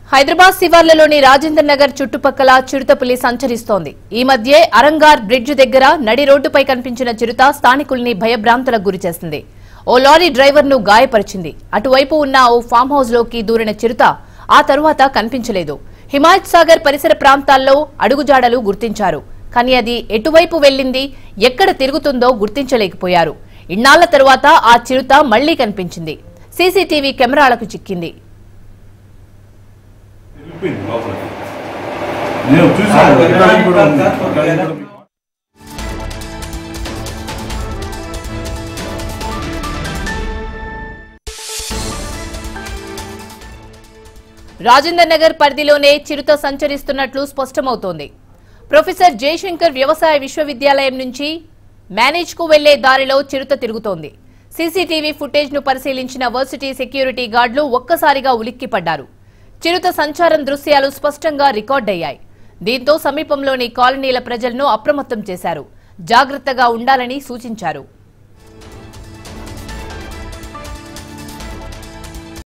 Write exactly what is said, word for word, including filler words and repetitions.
హైదరాబాద్ శివార్లలోని రాజేంద్ర నగర్ చుట్టుపక్కల చిరుతపులి సంచరిస్తోంది. ఈ మధ్యే అరంగార్ బ్రిడ్జ్ దగ్గర నడి రోడ్డుపై కనిపించిన చిరుత స్థానికుల్ని భయభ్రాంతులకు గురిచేసింది. ఓ లారీ డ్రైవర్ ను గాయపరిచింది. అటువైపు ఉన్న ఓ ఫామ్ హౌస్ లోకి దూరిన చిరుత ఆ తరువాత కనిపించలేదు. హిమాయత్ సాగర్ పరిసర ప్రాంతాల్లో అడుగుజాడలు గుర్తించారు. కానీ అది ఎటువైపు వెళ్లింది, ఎక్కడ తిరుగుతుందో గుర్తించలేకపోయారు. ఇన్నాళ్ల తరువాత ఆ చిరుత మళ్లీ కనిపించింది. సీసీటీవీ కెమెరాలకు చిక్కింది. రాజేందర్ నగర్ పరిధిలోనే చిరుత సంచరిస్తున్నట్లు స్పష్టమవుతోంది. ప్రొఫెసర్ జయశంకర్ వ్యవసాయ విశ్వవిద్యాలయం నుంచి మేనేజ్ కు వెళ్లే దారిలో చిరుత తిరుగుతోంది. సీసీటీవీ ఫుటేజ్ ను పరిశీలించిన వర్సిటీ సెక్యూరిటీ గార్డులు ఒక్కసారిగా ఉలిక్కిపడ్డారు. చిరుత సంచారం దృశ్యాలు స్పష్టంగా రికార్డయ్యాయి. దీంతో సమీపంలోని కాలనీల ప్రజలను అప్రమత్తం చేశారు. జాగ్రత్తగా ఉండాలని సూచించారు.